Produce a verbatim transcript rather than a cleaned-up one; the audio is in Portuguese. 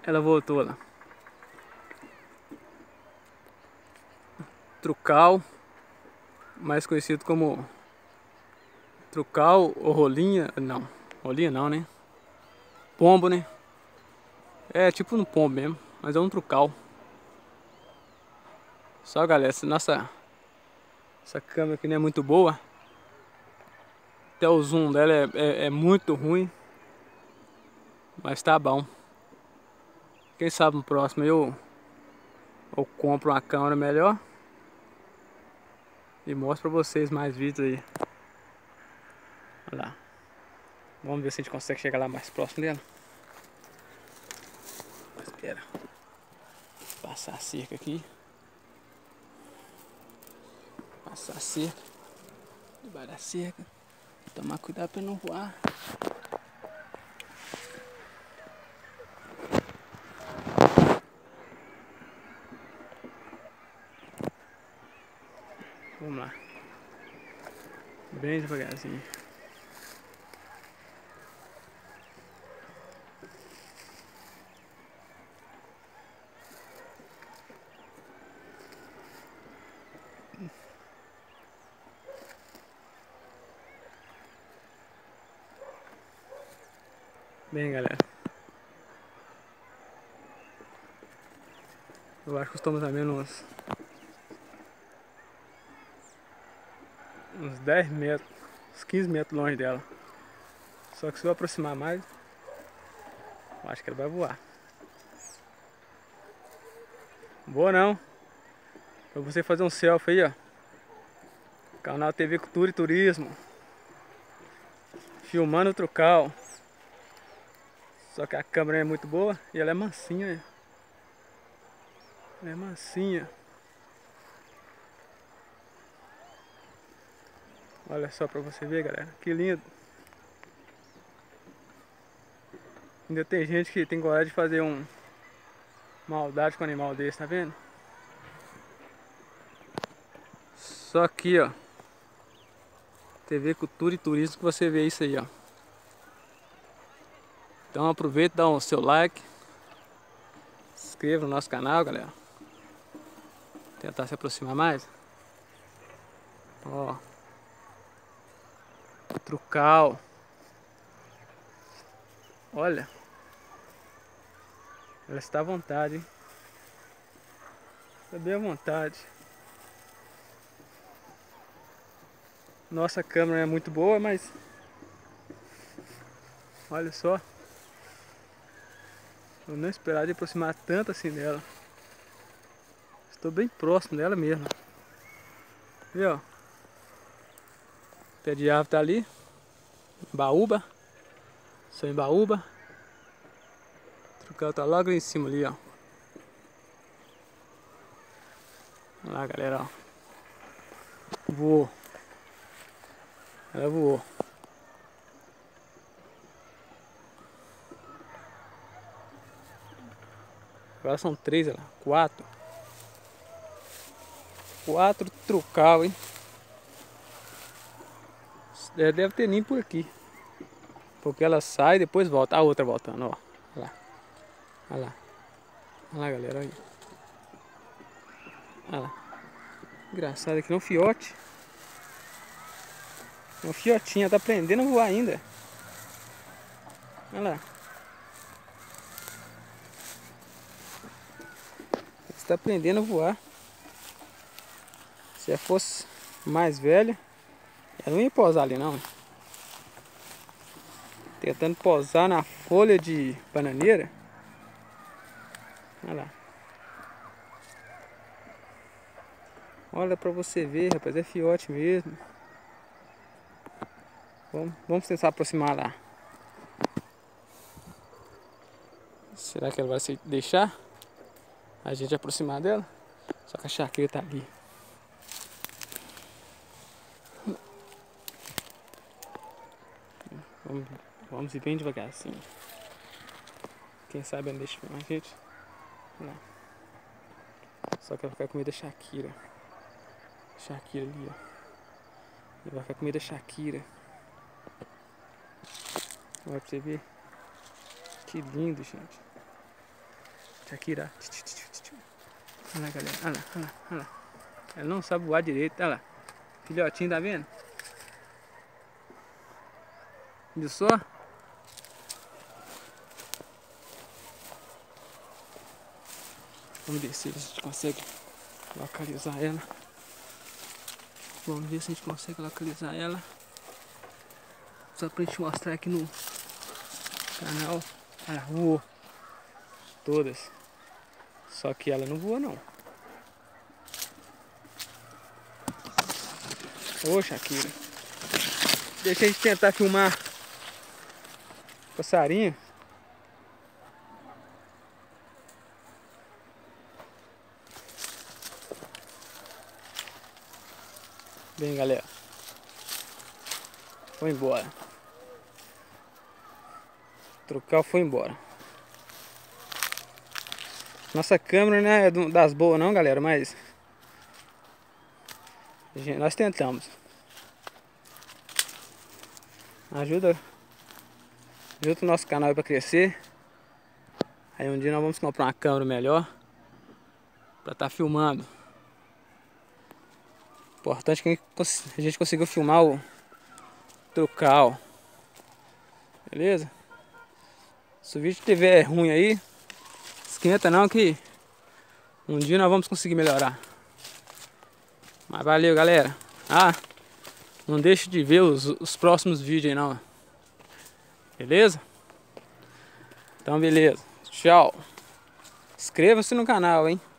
Ela voltou lá. Trucal, mais conhecido como trucal ou rolinha. Não, rolinha não, né? Pombo, né? É tipo um pombo mesmo, mas é um trucal. Só galera, essa nossa essa câmera aqui não é muito boa. Até o zoom dela é, é, é muito ruim. Mas tá bom. Quem sabe no próximo eu, eu compro uma câmera melhor e mostro pra vocês mais vídeos aí. Olha lá. Vamos ver se a gente consegue chegar lá mais próximo dela. Mas espera. Passar a cerca aqui. Passar a cerca. Debaixo da cerca. Tomar cuidado pra não voar. Vamos lá. Bem devagarzinho. Bem, galera. Eu acho que estamos a menos uns dez metros, uns quinze metros longe dela. Só que se eu aproximar mais, eu acho que ela vai voar. Boa não. Pra você fazer um selfie aí, ó. Canal T V Cultura e Turismo. Filmando o trucal. Só que a câmera é muito boa e ela é mansinha. Ela é mansinha. Olha só pra você ver, galera. Que lindo. Ainda tem gente que tem coragem de fazer um maldade com um animal desse, tá vendo? Só aqui, ó. T V Cultura e Turismo que você vê isso aí, ó. Então aproveita e dá o seu like. Se inscreva no nosso canal, galera. Tentar se aproximar mais. Ó. Trucal. Olha. Ela está à vontade, hein? Está bem à vontade. Nossa câmera é muito boa, mas olha só. Eu não esperava de aproximar tanto assim dela. Estou bem próximo dela mesmo. Viu? O pé de árvore tá ali. Baúba. Sou em Baúba. O trucal tá logo ali em cima ali, ó. Olha lá, galera, ó. Voou. Ela voou. Agora são três, olha lá. Quatro. Quatro trucal, hein? Deve ter nem por aqui. Porque ela sai e depois volta. A outra voltando, ó. Olha lá. Olha lá. Olha lá, galera. Olha. Olha lá. Engraçado aqui, é um fiote. É um fiotinho, tá aprendendo a voar ainda. Olha lá. Está aprendendo a voar. Se ela fosse mais velha, ela não ia pousar ali não. Tentando pousar na folha de bananeira. Olha lá. Olha pra você ver, rapaz, é fiote mesmo. Vamos, vamos tentar aproximar lá. Será que ela vai se deixar a gente aproximar dela? Só que a charqueira tá ali. Vamos, vamos ir bem devagarzinho. Quem sabe ela deixa a gente. Olha lá. Só que ela vai ficar com medo da Shakira. Shakira ali, ó. Ela vai ficar com medo da Shakira. Olha pra você ver. Que lindo, gente. Shakira. Olha lá, galera. Olha lá, olha lá, olha lá. Ela não sabe voar direito, olha lá. Filhotinho, tá vendo? Viu só? Vamos ver se a gente consegue localizar ela. Vamos ver se a gente consegue localizar ela. Só pra gente mostrar aqui no canal. Ela voou. Todas. Só que ela não voa não. Ô, Shakira. Deixa a gente tentar filmar passarinho. Bem, galera. Foi embora. Trocar foi embora. Nossa câmera não é das boas não, galera, mas nós tentamos. Ajuda, ajuda o nosso canal para crescer. Aí um dia nós vamos comprar uma câmera melhor para estar tá filmando. Importante que a gente conseguiu filmar o trucal. Beleza? Se o vídeo estiver ruim aí, esquenta não que um dia nós vamos conseguir melhorar. Mas valeu, galera. Ah, não deixe de ver os, os próximos vídeos aí não. Beleza? Então beleza. Tchau. Inscreva-se no canal, hein?